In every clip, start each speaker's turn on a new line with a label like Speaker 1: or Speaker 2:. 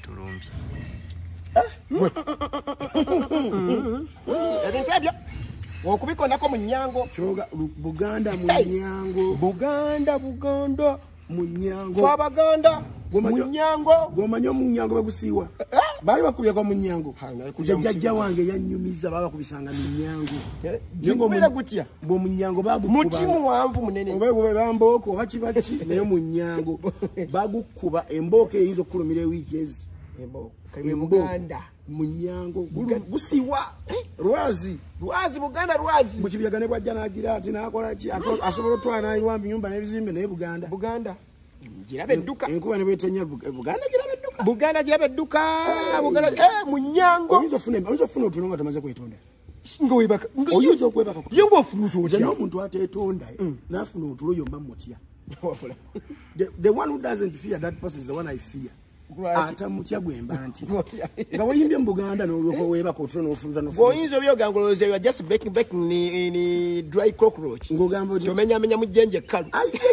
Speaker 1: tulumbi.
Speaker 2: Ebintu ebyo okubikonako mu nnyango.
Speaker 3: Buganda mu nnyango.
Speaker 2: Buganda
Speaker 3: mu nnyango.
Speaker 2: Kwa Baganda mu nnyango.
Speaker 3: Gomanyo mu nnyango bagusiiwa. Bali bakubyeko mu nnyango. Jjajja wange yannyumiza baba kubisanga mu nnyango.
Speaker 2: Jingumira gutya.
Speaker 3: Bo mu nnyango bagukuba.
Speaker 2: Mutimu wanvu munene.
Speaker 3: Obe bamboko bakibaki naye mu nnyango bagukuba emboko eyinza okulumira ewiiki ezi.
Speaker 2: Buganda
Speaker 3: mu nnyango gusiiwa. Lwazi
Speaker 2: Buganda lwazi.
Speaker 3: Mu kibyagane bwajja n'agira ati n'akola ki asobola otwala n'ebiwambi nyumba n'ebizimbe naye Buganda.
Speaker 2: Girabe edduka.
Speaker 3: Enkuba ne bwetonya Buganda girabe edduka.
Speaker 2: Buganda mu nnyango.
Speaker 3: Oyinza ofuna otulo nga tamaze kwetonda.
Speaker 2: Oyinza okwebaka. Yengo ofuna otulo.
Speaker 3: Jeno omuntu ateetonda n'afuna otulo yomba mutya. The one who doesn't fear that person is the one I fear. Ata mutya gwemba nti. Nga weyimbye mu Buganda n'olwoko weebaka otulo n'ofunza n'ofunza.
Speaker 2: Oyinza obyogangoloze you are just baking ni dry cockroach.
Speaker 3: Ngogamba oti
Speaker 2: tomenya mu jjenje kkalu.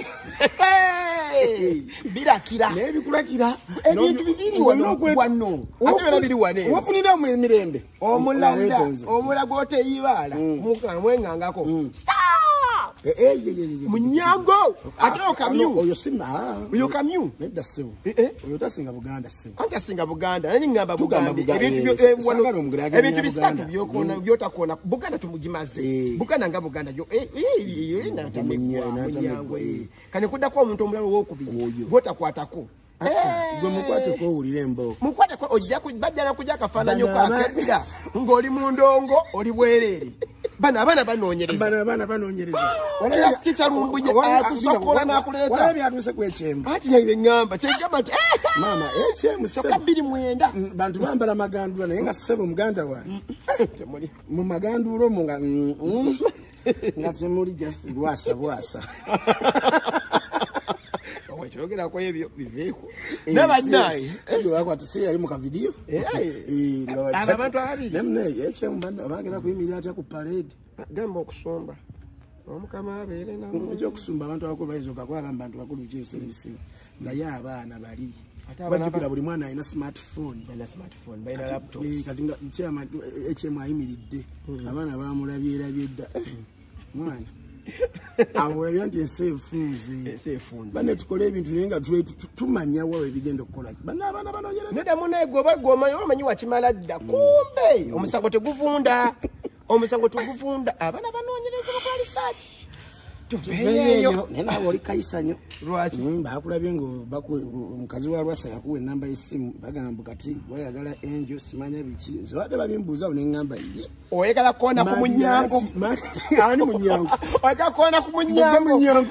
Speaker 2: Birakira.
Speaker 3: Nebikulakira.
Speaker 2: Ebintu bibiri wano. Ate byonna biri wane.
Speaker 3: Wafunira mu emirembe.
Speaker 2: Omulago oteyibaala. Mukangangako. Stop! Mu nnyango. Ate okamyu.
Speaker 3: Oyo sima.
Speaker 2: Oyo kamyu.
Speaker 3: Nedda ssebo. Oyo tasinga Buganda ssebo.
Speaker 2: Anta singa Buganda. Nani ngamba Buganda. Ebintu bisatu byotakuona. Buganda tumugimaze. Buganda nga Buganda yo. Yolina ntamenya. Kani kuddako omuntu omulala owokubiri. Gwotakwatako.
Speaker 3: Gwe mukwate ko owulira emboko.
Speaker 2: Mukwate ko bajja nakujja akafaananyo kakedda ng'oli mu ndongo oli bwereere. Abaana banoonyereza. Olabye Tita Lumbuye akusokola n'akuleeta.
Speaker 3: Olabye byatuuse ku ekyemba.
Speaker 2: Ati naye ngamba kyegamba nti
Speaker 3: maama ekyemu
Speaker 2: soka 29.
Speaker 3: Bantu bambala amagandula naye nga ssebo Muganda wange.
Speaker 2: Temuli.
Speaker 3: Mu magandulo mu nga temuli just bwasa.
Speaker 2: Chogera kwa ebyo biveeko. Nabanaye.
Speaker 3: Ebyo bakwata si yali mu ka video.
Speaker 2: Abantu abiri.
Speaker 3: Nemne ekyemba bagera kuyimirira atya ku parade.
Speaker 2: Gamba okusomba. Omukama abeere na
Speaker 3: ekyo kusumba abantu abakulu bayizoka kwa abantu bakulu kyose ebisimu. Naye abaana bali. Bajjukira buli mwana alina smartphone.
Speaker 2: Balina laptop.
Speaker 3: Kati nga nkyama ekyemu ayimiridde. Abaana bamulabye dda. Mwana. Awulabye nti enseefunze. Bane tukole ebintu naye nga tumanya wawe ebigenda okukola. Abaana banoonyereza.
Speaker 2: Neda munaye gwomanyi wakimala dda. Kumbe omusango teguvunda. Abaana banoonyereza bakola research. Tuveeyo.
Speaker 3: Nena oli kayisanyo.
Speaker 2: Lwaki?
Speaker 3: Bakulabye omukazi wa Lwasa yakuwa ennamba y'essimu bagamba kati wayagala Angel simanya biki. Zibadde babimbuuza ne ngamba ye.
Speaker 2: Oyagala kuona ku munyango.
Speaker 3: Ani munyango?
Speaker 2: Oyagala kuona ku munyango.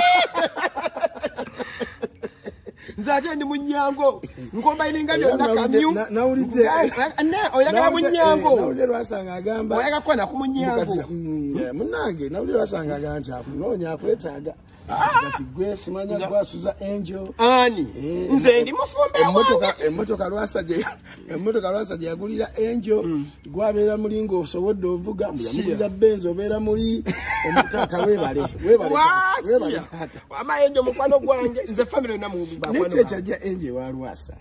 Speaker 2: Nzate ndi munyango. Ngomba ininga byonna kamyu.
Speaker 3: Nawulidde.
Speaker 2: Oyagala munyango.
Speaker 3: Nawulidde Lwasanga agamba.
Speaker 2: Oyagala kuona ku munyango.
Speaker 3: Munnange nawulidde Lwasanga agamba noonya akwetaaga. Kati gwe simanya gwasuza Angel.
Speaker 2: Ani? Nze ndi mufumbe
Speaker 3: emmotoka Lwasa gye yagulira Angel gwabeera mulingo osobodde ovuga yamugulira Benz obeera muli omutaata weebale taata.
Speaker 2: Ama Angel mukwano gwange nze family na mu bakwano.
Speaker 3: Nekyo kyajja Angel wa Lwasa.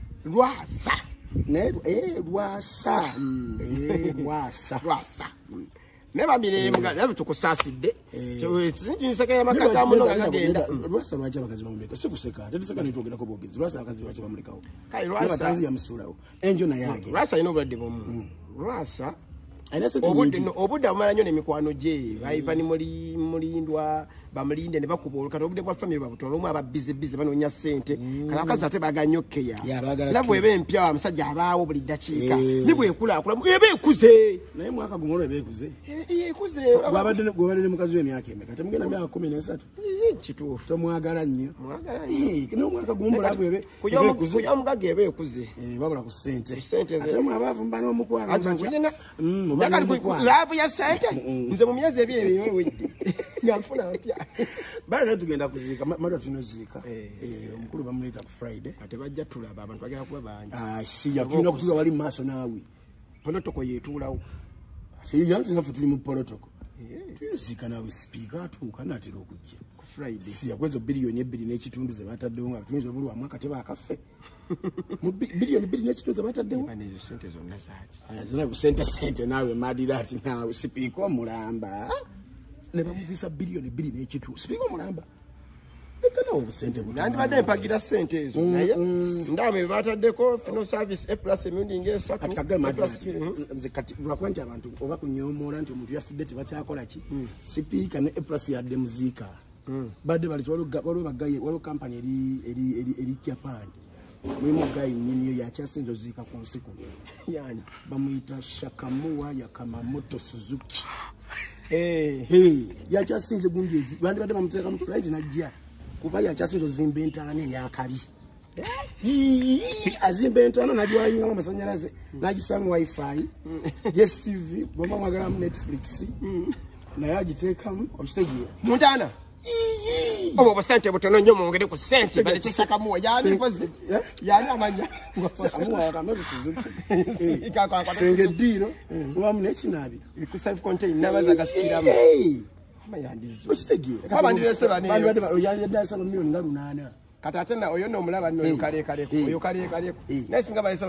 Speaker 2: Lwasa. Neba bire mga tukusaasidde. Nseka ya makaka muno ngagenda.
Speaker 3: Lwasa lwaje abakazi bamuleka. Sikuseka. Tetuseka nitwogera ko bogezi. Lwasa abakazi lwaje bamulekawo.
Speaker 2: Kai Lwasa
Speaker 3: tazi ya musulawo. Angel na yage.
Speaker 2: Lwasa ino obulwadde bomu. Lwasa
Speaker 3: obudde
Speaker 2: amala nnyo n'emikwano gye. Bayiva ni mulindwa bamulinde ne bakuba olukata obudde bwa family babutola omu aba busy banoonya ssente. Kala akazi ate baganyokkeya. Labwe ebe empya amusajja abaawo buli ddakiika. Ni bwekulakula ebe ekuze.
Speaker 3: Naye mwaka gumu ebe ekuze.
Speaker 2: Ekuze.
Speaker 3: Gwabadde ne mukazi w'emyaka emeka. Temugenda myaka 13.
Speaker 2: Kituufu.
Speaker 3: Tomwagala nnyo. Kino mwaka gumu labwe ebe.
Speaker 2: Kuyo omugaga ebe ekuze.
Speaker 3: Babula ku ssente.
Speaker 2: Ate
Speaker 3: mwe abavumba n'omukwano.
Speaker 2: Laavu ya ssente. Nze mu myezi ebiri ebyo ngafuna mpya.
Speaker 3: Bale tugenda kuziika mara tunoziika. Omukulu bamuleta ku Friday.
Speaker 2: Ate bajja tulaba abantu bagenda kuba bangi.
Speaker 3: Si yatulina kutuula wali maaso naawe.
Speaker 2: Polotoko yetuulawo.
Speaker 3: Si yantu nga tuli mu polotoko. Tunoziika naawe speaker atuuka n'atera okujja.
Speaker 2: Ku Friday.
Speaker 3: Si yakwezo biliyoni 2 n'ekitundu ze bataddewo nga tuyinza obulwa mwaka teba akaffe. mu bilioni 2 n'ekitundu bataddewo
Speaker 2: banezo sente zonna zaaki
Speaker 3: zina busente naawe madira ati naawe sipiika omulamba ne bamuzisa bilioni 2 n'ekitundu sipiika omulamba lekanawo obusente
Speaker 2: nandibadde empagira sente ezo naye ndame bataddeko fino service A+ emirundi ng'esatu
Speaker 3: kati lwakuba nti abantu oba kunyomoola nti omuntu yafudde tebakyakola ki sipiika ne A+ yadde muziika badde waliwo kampani eri Japan mulimu gayi nnyiniyo yakyasinza oziika ku nsi kuno yani bamuyita Shakamuwa Yakamamoto Suzuki yakyasinze gundi ezi bandibadde bamuteeka mu flight najja kuba yakyasinza ozimba entaana eyakabi azimba entaana nagiwayingamu amasanyalaze nagisamu wifi DSTV bwoma mwagalamu Netflix naye agiteekamu okitegeera
Speaker 2: mu ntaana obo busente butono nnyo mwongere ku sente balete Shakamuwa yani mpozi yani amanya
Speaker 3: senge ddiiro obamu n'ekinabi
Speaker 2: ku self contain nabaza gasikiramu amanyandizo
Speaker 3: okitegeera
Speaker 2: abandirese bane
Speaker 3: oyandasaba miliyoni nga 8
Speaker 2: kati ate na oyo n'omulaba nno oyo kaleekaleko oyo kaleekaleko naye singa balesa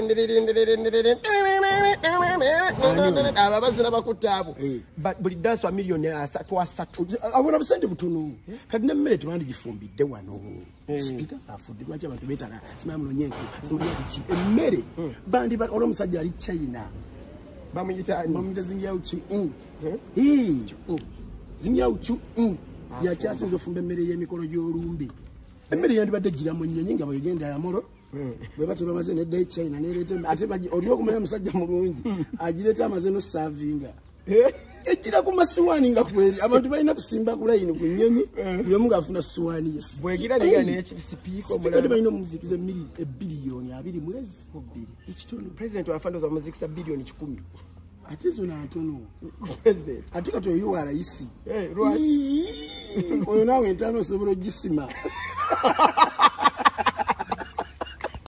Speaker 2: ababazi n'abakutta abo buli dansi wa miliyoni 3
Speaker 3: abona busente butono kati n'emmere tebandigifumbidde wano sipiika afudde lwaki abantu beetala simamunonyenku simulyakuki emmere bandi olwo omusajja ali China
Speaker 2: bamuyita
Speaker 3: zingyawucu zingyawucu yakyasinza ofumba emmere y'emikolo gy'olumbe emmere yandibadde giramu nnyonyi nga bwegenda yamolo bwe bati bamaze nedda China nereeta ate oli okumanya omusajja mulungi agireeta amaze nosavinga egira ku masiwaani nga kweri abantu balina kusimba ku layini ku nnyonyi buli omu ng'afuna siwaani yes
Speaker 2: bwegira lega n'ekisipiika omulala
Speaker 3: balina omuzikiza ebiliyoni 2 mwezi ekitundu
Speaker 2: president wafandoza omuzikisa biliyoni 10
Speaker 3: ate zona ntono
Speaker 2: president
Speaker 3: ate kati oyo wa rais oyo naawe entaano osobola ogisima